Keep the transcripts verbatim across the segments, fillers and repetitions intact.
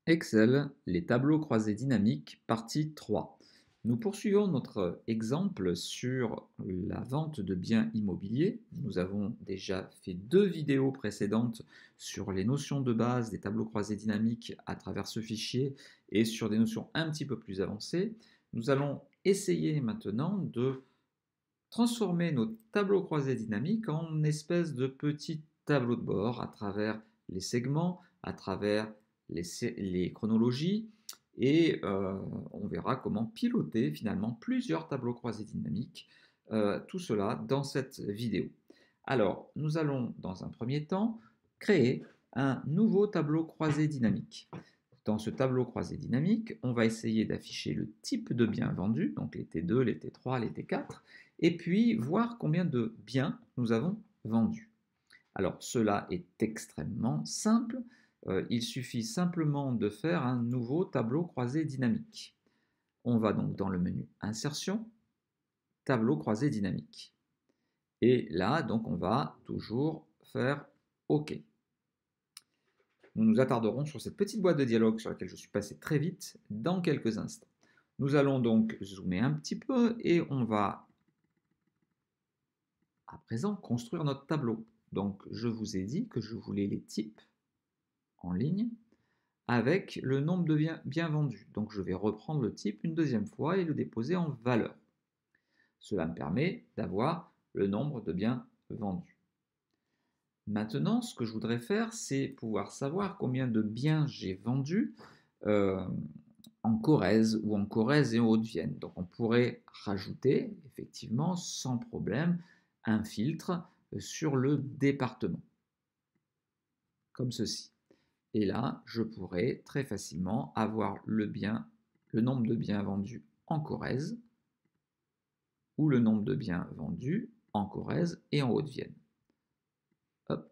Excel, les tableaux croisés dynamiques, partie trois. Nous poursuivons notre exemple sur la vente de biens immobiliers. Nous avons déjà fait deux vidéos précédentes sur les notions de base des tableaux croisés dynamiques à travers ce fichier et sur des notions un petit peu plus avancées. Nous allons essayer maintenant de transformer nos tableaux croisés dynamiques en espèce de petits tableaux de bord à travers les segments, à travers les, les chronologies, et euh, on verra comment piloter finalement plusieurs tableaux croisés dynamiques, euh, tout cela dans cette vidéo. Alors, nous allons dans un premier temps créer un nouveau tableau croisé dynamique. Dans ce tableau croisé dynamique, on va essayer d'afficher le type de bien vendu, donc les T deux, les T trois, les T quatre, et puis voir combien de biens nous avons vendus. Alors cela est extrêmement simple, euh, il suffit simplement de faire un nouveau tableau croisé dynamique. On va donc dans le menu Insertion, Tableau croisé dynamique. Et là, donc, on va toujours faire OK. Nous nous attarderons sur cette petite boîte de dialogue sur laquelle je suis passé très vite dans quelques instants. Nous allons donc zoomer un petit peu et on va à présent construire notre tableau. Donc je vous ai dit que je voulais les types en ligne avec le nombre de biens, biens vendus. Donc je vais reprendre le type une deuxième fois et le déposer en valeur. Cela me permet d'avoir le nombre de biens vendus. Maintenant, ce que je voudrais faire, c'est pouvoir savoir combien de biens j'ai vendus euh, en Corrèze ou en Corrèze et en Haute-Vienne. Donc on pourrait rajouter, effectivement, sans problème, un filtre sur le département, comme ceci. Et là, je pourrais très facilement avoir le, bien, le nombre de biens vendus en Corrèze ou le nombre de biens vendus en Corrèze et en Haute-Vienne. Hop.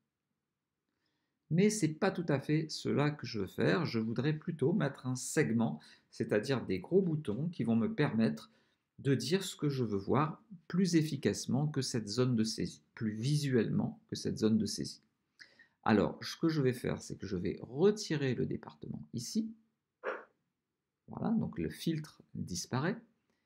Mais ce n'est pas tout à fait cela que je veux faire. Je voudrais plutôt mettre un segment, c'est-à-dire des gros boutons qui vont me permettre de dire ce que je veux voir plus efficacement que cette zone de saisie, plus visuellement que cette zone de saisie. Alors, ce que je vais faire, c'est que je vais retirer le département ici. Voilà, donc le filtre disparaît.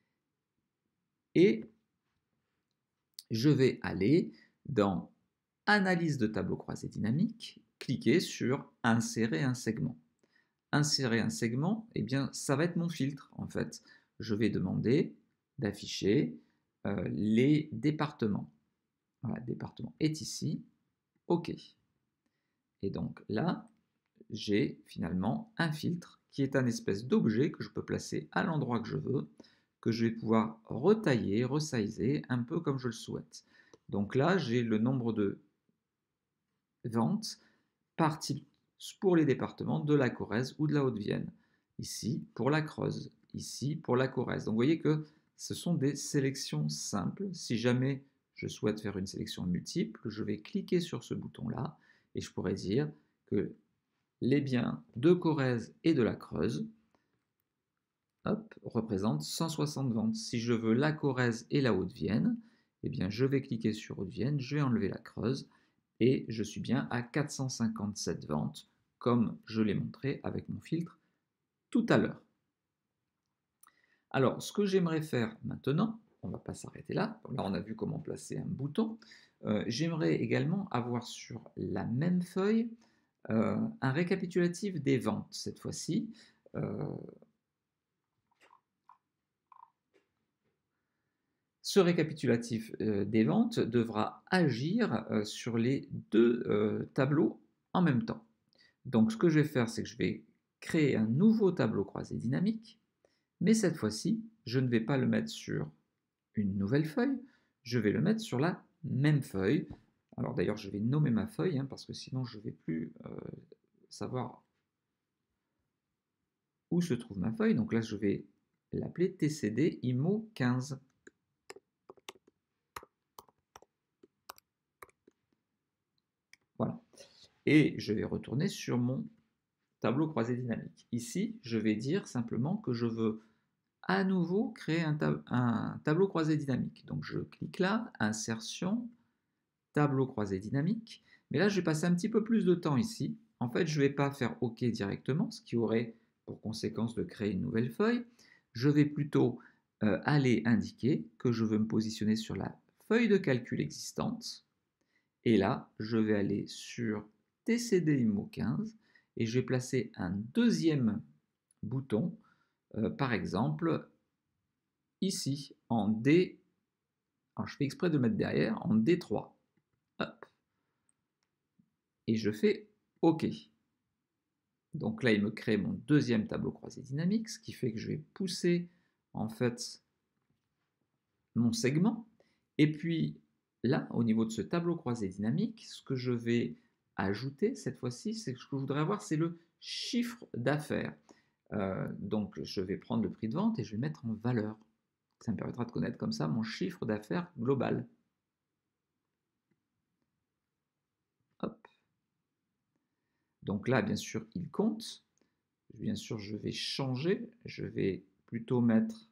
Et je vais aller dans Analyse de tableau croisé dynamique, cliquer sur Insérer un segment. Insérer un segment, eh bien, ça va être mon filtre, en fait. Je vais demander d'afficher euh, les départements. Voilà, le département est ici. OK. Et donc là, j'ai finalement un filtre qui est un espèce d'objet que je peux placer à l'endroit que je veux, que je vais pouvoir retailler, resizer un peu comme je le souhaite. Donc là, j'ai le nombre de ventes par type pour les départements de la Corrèze ou de la Haute-Vienne. Ici, pour la Creuse. Ici, pour la Corrèze. Donc vous voyez que ce sont des sélections simples. Si jamais je souhaite faire une sélection multiple, je vais cliquer sur ce bouton-là et je pourrais dire que les biens de Corrèze et de la Creuse hop, représentent cent soixante ventes. Si je veux la Corrèze et la Haute-Vienne, eh bien je vais cliquer sur Haute-Vienne, je vais enlever la Creuse et je suis bien à quatre cent cinquante-sept ventes, comme je l'ai montré avec mon filtre tout à l'heure. Alors, ce que j'aimerais faire maintenant, on ne va pas s'arrêter là, là on a vu comment placer un bouton, euh, j'aimerais également avoir sur la même feuille euh, un récapitulatif des ventes cette fois-ci. Euh, Ce récapitulatif euh, des ventes devra agir euh, sur les deux euh, tableaux en même temps. Donc ce que je vais faire, c'est que je vais créer un nouveau tableau croisé dynamique, mais cette fois-ci, je ne vais pas le mettre sur une nouvelle feuille, je vais le mettre sur la même feuille. Alors d'ailleurs, je vais nommer ma feuille, hein, parce que sinon je ne vais plus euh, savoir où se trouve ma feuille. Donc là, je vais l'appeler T C D I M O quinze. Voilà. Et je vais retourner sur mon tableau croisé dynamique. Ici, je vais dire simplement que je veux à nouveau créer un, tab un tableau croisé dynamique. Donc je clique là, insertion, tableau croisé dynamique. Mais là, je vais passer un petit peu plus de temps ici. en fait, je ne vais pas faire OK directement, ce qui aurait pour conséquence de créer une nouvelle feuille. Je vais plutôt euh, aller indiquer que je veux me positionner sur la feuille de calcul existante. Et là, je vais aller sur T C D Immo quinze et je vais placer un deuxième bouton, euh, par exemple, ici, en D. Alors, je fais exprès de le mettre derrière, en D trois. Hop. Et je fais OK. Donc là, il me crée mon deuxième tableau croisé dynamique, ce qui fait que je vais pousser en fait mon segment. Et puis là, au niveau de ce tableau croisé dynamique, ce que je vais ajouter cette fois-ci, c'est que ce que je voudrais avoir, c'est le chiffre d'affaires. Euh, donc je vais prendre le prix de vente et je vais le mettre en valeur. Ça me permettra de connaître comme ça mon chiffre d'affaires global. Hop. Donc là, bien sûr, il compte. Bien sûr, je vais changer. Je vais plutôt mettre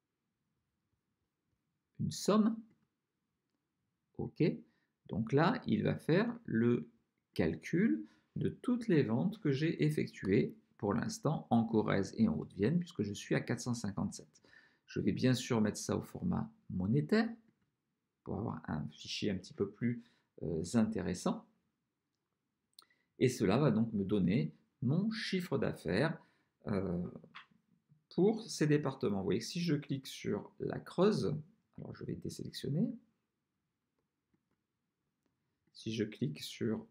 une somme. OK. Donc là, il va faire le calcul de toutes les ventes que j'ai effectuées pour l'instant en Corrèze et en Haute-Vienne, puisque je suis à quatre cent cinquante-sept. Je vais bien sûr mettre ça au format monétaire pour avoir un fichier un petit peu plus euh, intéressant. Et cela va donc me donner mon chiffre d'affaires euh, pour ces départements. Vous voyez que si je clique sur la Creuse, alors je vais désélectionner. Si je clique sur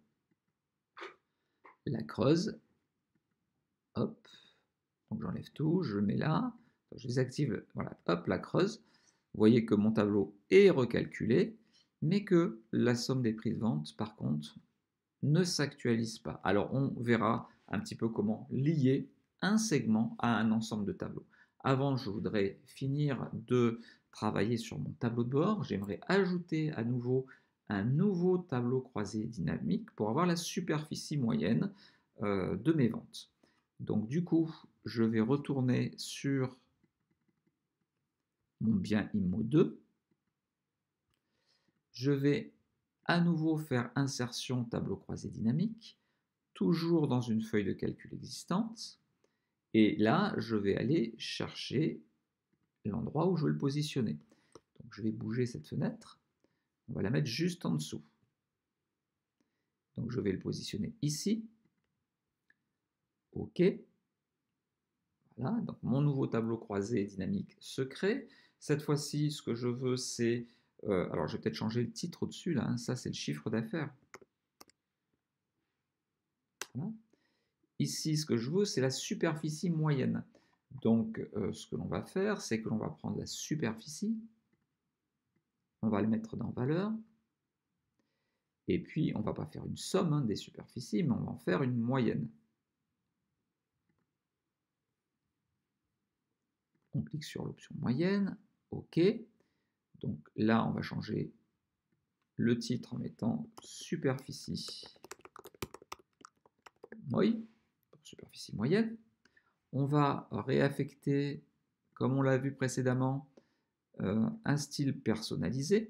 la Creuse, hop, donc j'enlève tout, je le mets là, je désactive, voilà, hop, la Creuse. Vous voyez que mon tableau est recalculé, mais que la somme des prix de vente, par contre, ne s'actualise pas. Alors on verra un petit peu comment lier un segment à un ensemble de tableaux. Avant, je voudrais finir de travailler sur mon tableau de bord. J'aimerais ajouter à nouveau un nouveau tableau croisé dynamique pour avoir la superficie moyenne euh, de mes ventes. Donc du coup, je vais retourner sur mon bien Immo deux. Je vais à nouveau faire insertion tableau croisé dynamique, toujours dans une feuille de calcul existante. Et là, je vais aller chercher l'endroit où je veux le positionner. Donc je vais bouger cette fenêtre. On va la mettre juste en dessous. Donc je vais le positionner ici. OK. Voilà, donc mon nouveau tableau croisé dynamique se crée. Cette fois-ci, ce que je veux, c'est... Euh, alors, je vais peut-être changer le titre au-dessus, là. Hein, ça, c'est le chiffre d'affaires. Voilà. Ici, ce que je veux, c'est la superficie moyenne. Donc, euh, ce que l'on va faire, c'est que l'on va prendre la superficie. On va le mettre dans valeur. Et puis, on ne va pas faire une somme hein, des superficies, mais on va en faire une moyenne. On clique sur l'option moyenne. OK. Donc là, on va changer le titre en mettant superficie moyenne, superficie moyenne. On va réaffecter, comme on l'a vu précédemment, euh, un style personnalisé.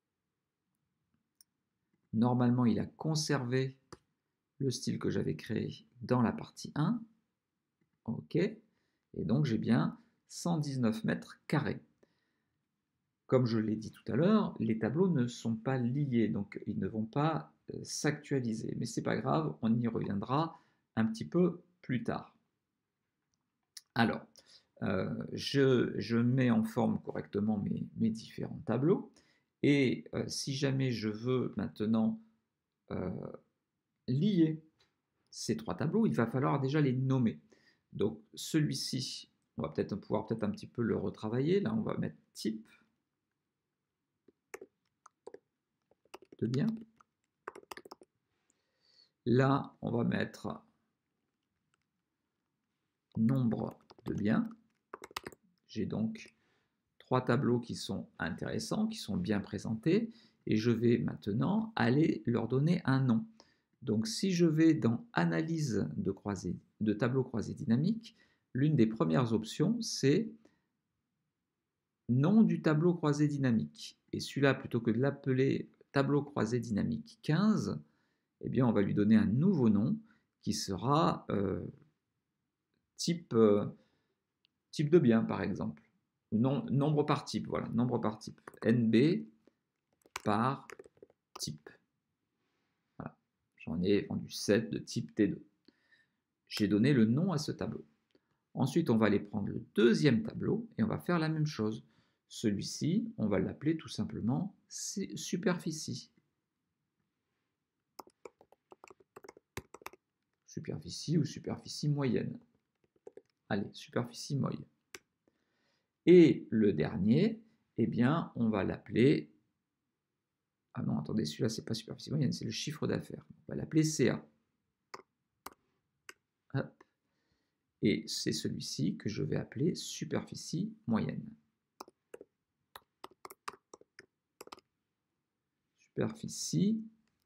Normalement, il a conservé le style que j'avais créé dans la partie un. OK. Et donc, j'ai bien cent dix-neuf mètres carrés. Comme je l'ai dit tout à l'heure, les tableaux ne sont pas liés, donc ils ne vont pas euh, s'actualiser. Mais ce n'est pas grave, on y reviendra un petit peu plus tard. Alors, euh, je, je mets en forme correctement mes, mes différents tableaux. Et euh, si jamais je veux maintenant euh, lier ces trois tableaux, il va falloir déjà les nommer. Donc celui-ci, on va peut-être pouvoir peut-être un petit peu le retravailler. Là, on va mettre type de bien. Là, on va mettre nombre de biens. J'ai donc trois tableaux qui sont intéressants, qui sont bien présentés, et je vais maintenant aller leur donner un nom. Donc si je vais dans analyse de, croisé, de tableau croisé dynamique, l'une des premières options, c'est nom du tableau croisé dynamique. Et celui-là, plutôt que de l'appeler tableau croisé dynamique quinze, eh bien on va lui donner un nouveau nom qui sera euh, type, euh, type de bien, par exemple. Non, nombre par type, voilà, nombre par type. N B par type. Voilà. J'en ai vendu sept de type T deux. J'ai donné le nom à ce tableau. Ensuite, on va aller prendre le deuxième tableau et on va faire la même chose. Celui-ci, on va l'appeler tout simplement superficie. Superficie ou superficie moyenne. Allez, superficie moyenne. Et le dernier, eh bien, on va l'appeler... Ah non, attendez, celui-là, c'est pas superficie moyenne, c'est le chiffre d'affaires. On va l'appeler C A. Hop. Et c'est celui-ci que je vais appeler superficie moyenne. Superficie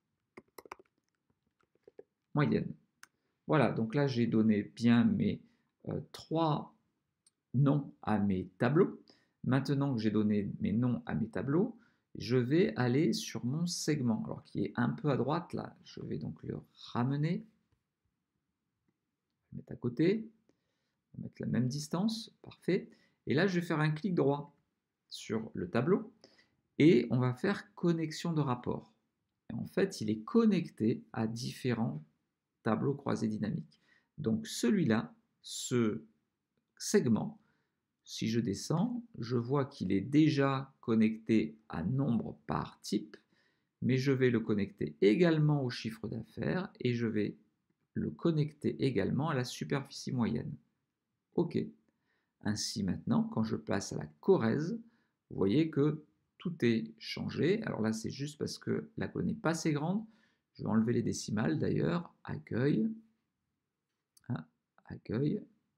moyenne. Voilà, donc là, j'ai donné bien mes euh, trois noms à mes tableaux. Maintenant que j'ai donné mes noms à mes tableaux, je vais aller sur mon segment, alors qui est un peu à droite là. Je vais donc le ramener, le mettre à côté, mettre la même distance, parfait. Et là, je vais faire un clic droit sur le tableau et on va faire connexion de rapport. Et en fait, il est connecté à différents tableaux croisés dynamiques. Donc celui-là, ce segment, si je descends, je vois qu'il est déjà connecté à nombre par type, mais je vais le connecter également au chiffre d'affaires et je vais le connecter également à la superficie moyenne. OK. Ainsi maintenant, quand je passe à la Corrèze, vous voyez que tout est changé. Alors là, c'est juste parce que la colonne n'est pas assez grande. Je vais enlever les décimales d'ailleurs. Accueil. Ah, accueil.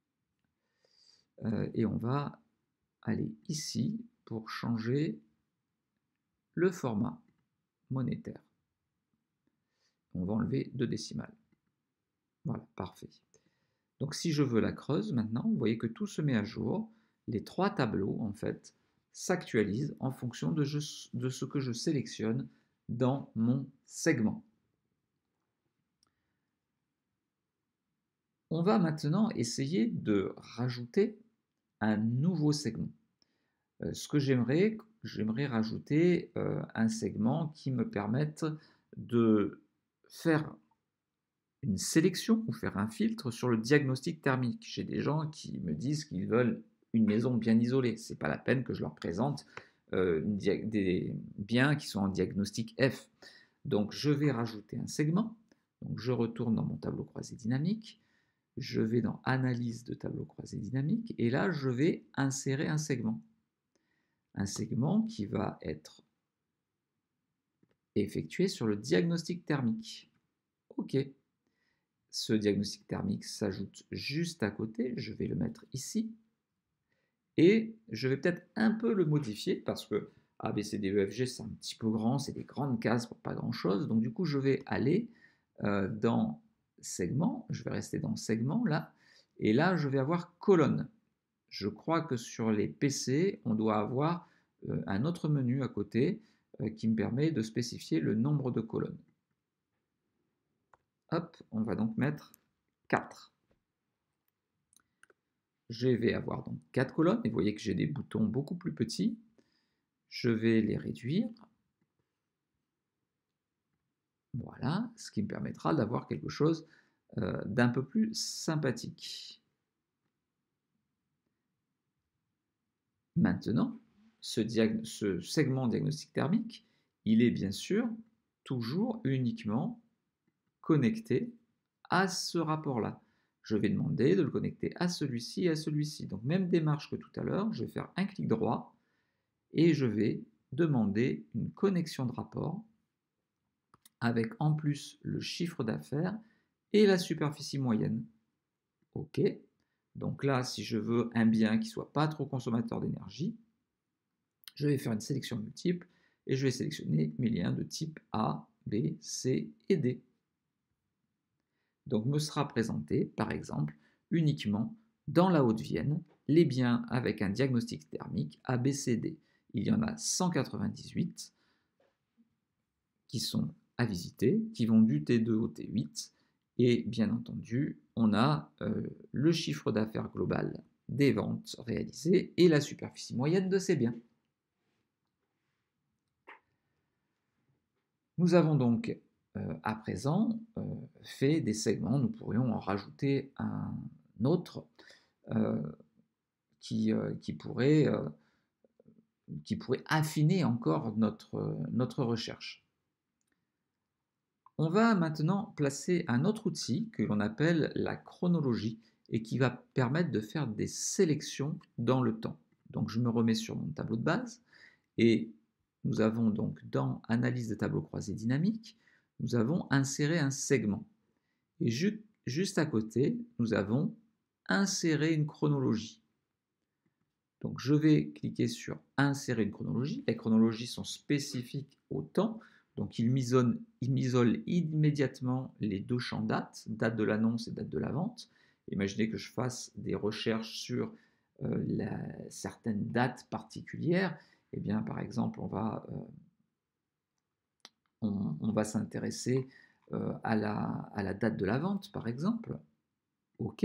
Euh, et on va aller ici pour changer le format monétaire. On va enlever deux décimales. Voilà, parfait. Donc si je veux la creuse maintenant, vous voyez que tout se met à jour. Les trois tableaux, en fait, s'actualisent en fonction de, je, de ce que je sélectionne dans mon segment. On va maintenant essayer de rajouter un nouveau segment. Euh, ce que j'aimerais, j'aimerais rajouter euh, un segment qui me permette de faire une sélection ou faire un filtre sur le diagnostic thermique. J'ai des gens qui me disent qu'ils veulent une maison bien isolée. Ce n'est pas la peine que je leur présente euh, des biens qui sont en diagnostic F. Donc je vais rajouter un segment. Donc je retourne dans mon tableau croisé dynamique. Je vais dans Analyse de tableau croisé dynamique et là je vais insérer un segment. Un segment qui va être effectué sur le diagnostic thermique. OK. Ce diagnostic thermique s'ajoute juste à côté, je vais le mettre ici, et je vais peut-être un peu le modifier, parce que A, B, C, D, E, F, G, c'est un petit peu grand, c'est des grandes cases pour pas grand-chose, donc du coup je vais aller euh, dans segment, je vais rester dans segment là, et là je vais avoir colonne. Je crois que sur les P C, on doit avoir euh, un autre menu à côté euh, qui me permet de spécifier le nombre de colonnes. Hop, on va donc mettre quatre. Je vais avoir donc quatre colonnes, et vous voyez que j'ai des boutons beaucoup plus petits. Je vais les réduire. Voilà, ce qui me permettra d'avoir quelque chose euh, d'un peu plus sympathique. Maintenant, ce, ce segment diagnostic thermique, il est bien sûr toujours uniquement connecté à ce rapport-là. Je vais demander de le connecter à celui-ci et à celui-ci. Donc même démarche que tout à l'heure, je vais faire un clic droit et je vais demander une connexion de rapport avec en plus le chiffre d'affaires et la superficie moyenne. OK. Donc là, si je veux un bien qui ne soit pas trop consommateur d'énergie, je vais faire une sélection multiple et je vais sélectionner mes liens de type A, B, C et D. Donc me sera présenté, par exemple, uniquement dans la Haute-Vienne, les biens avec un diagnostic thermique A B C D. Il y en a cent quatre-vingt-dix-huit qui sont à visiter, qui vont du T deux au T huit, Et bien entendu, on a euh, le chiffre d'affaires global des ventes réalisées et la superficie moyenne de ces biens. Nous avons donc euh, à présent euh, fait des segments, nous pourrions en rajouter un autre euh, qui, euh, qui, pourrait, euh, qui pourrait affiner encore notre, notre recherche. On va maintenant placer un autre outil que l'on appelle la chronologie et qui va permettre de faire des sélections dans le temps. Donc je me remets sur mon tableau de base et nous avons donc dans Analyse des tableaux croisés dynamiques, nous avons inséré un segment. Et ju juste à côté, nous avons inséré une chronologie. Donc je vais cliquer sur Insérer une chronologie. Les chronologies sont spécifiques au temps. Donc il m'isole, il m'isole immédiatement les deux champs date, date de l'annonce et date de la vente. Imaginez que je fasse des recherches sur euh, la, certaines dates particulières. Eh bien, par exemple, on va, euh, on, on va s'intéresser euh, à, la, à la date de la vente, par exemple. OK.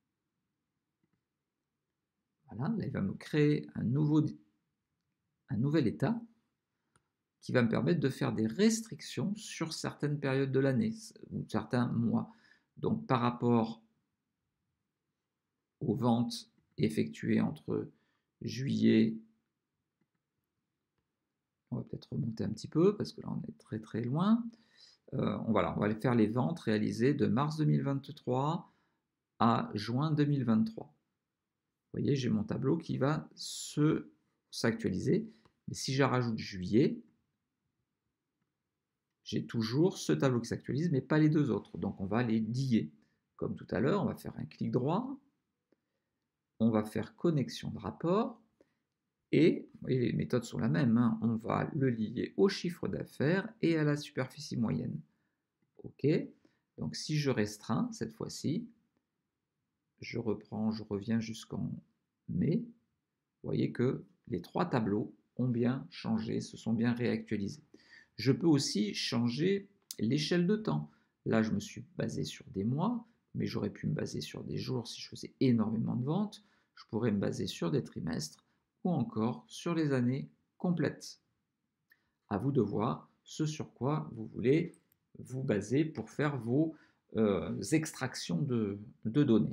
Voilà, là, il va me créer un, nouveau, un nouvel état qui va me permettre de faire des restrictions sur certaines périodes de l'année ou certains mois. Donc par rapport aux ventes effectuées entre juillet, on va peut-être remonter un petit peu parce que là on est très très loin. Euh, on, voilà, on va faire les ventes réalisées de mars deux mille vingt-trois à juin deux mille vingt-trois. Vous voyez, j'ai mon tableau qui va se s'actualiser. Mais si je rajoute juillet, j'ai toujours ce tableau qui s'actualise, mais pas les deux autres. Donc on va les lier. Comme tout à l'heure, on va faire un clic droit, on va faire connexion de rapport, et vous voyez, les méthodes sont la même, hein, on va le lier au chiffre d'affaires et à la superficie moyenne. OK. Donc si je restreins cette fois-ci, je reprends, je reviens jusqu'en mai, vous voyez que les trois tableaux ont bien changé, se sont bien réactualisés. Je peux aussi changer l'échelle de temps. Là, je me suis basé sur des mois, mais j'aurais pu me baser sur des jours si je faisais énormément de ventes. Je pourrais me baser sur des trimestres ou encore sur les années complètes. À vous de voir ce sur quoi vous voulez vous baser pour faire vos euh, extractions de, de données.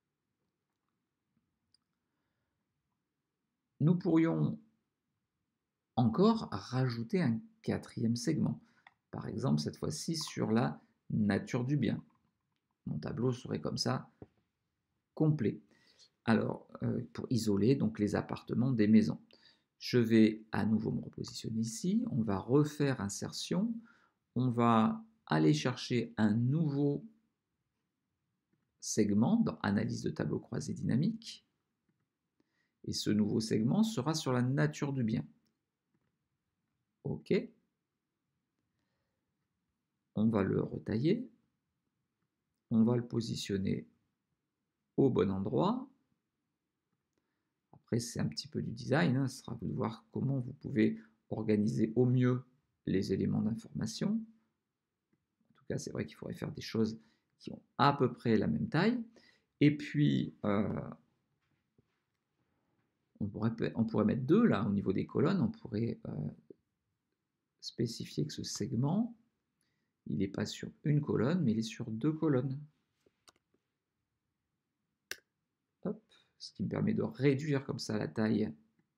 Nous pourrions encore rajouter un quatrième segment. Par exemple, cette fois-ci sur la nature du bien. Mon tableau serait comme ça, complet. Alors, euh, pour isoler donc les appartements des maisons, je vais à nouveau me repositionner ici. On va refaire insertion. On va aller chercher un nouveau segment dans Analyse de tableau croisé dynamique. Et ce nouveau segment sera sur la nature du bien. OK. On va le retailler. On va le positionner au bon endroit. Après, c'est un petit peu du design, hein. Ce sera à vous de voir comment vous pouvez organiser au mieux les éléments d'information. En tout cas, c'est vrai qu'il faudrait faire des choses qui ont à peu près la même taille. Et puis, euh, on, pourrait, on pourrait mettre deux là au niveau des colonnes. On pourrait euh, spécifier que ce segment, il n'est pas sur une colonne, mais il est sur deux colonnes. Hop, ce qui me permet de réduire comme ça la taille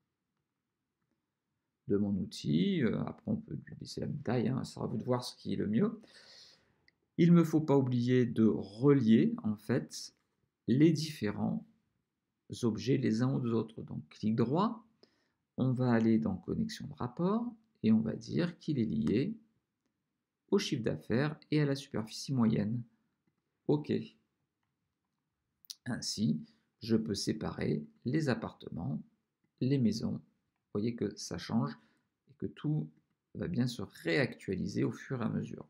de mon outil. Après, on peut lui laisser la même taille, hein. Ça sera à vous de voir ce qui est le mieux. Il ne me faut pas oublier de relier en fait les différents objets les uns aux autres. Donc clic droit, on va aller dans connexion de rapport et on va dire qu'il est lié au chiffre d'affaires et à la superficie moyenne. OK. Ainsi, je peux séparer les appartements, les maisons. Vous voyez que ça change et que tout va bien se réactualiser au fur et à mesure.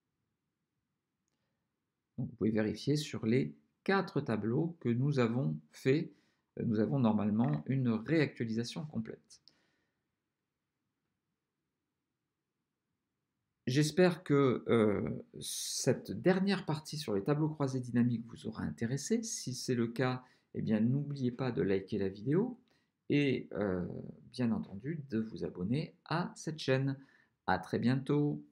Donc vous pouvez vérifier sur les quatre tableaux que nous avons fait, nous avons normalement une réactualisation complète. J'espère que euh, cette dernière partie sur les tableaux croisés dynamiques vous aura intéressé. Si c'est le cas, eh bien, n'oubliez pas de liker la vidéo et euh, bien entendu de vous abonner à cette chaîne. À très bientôt.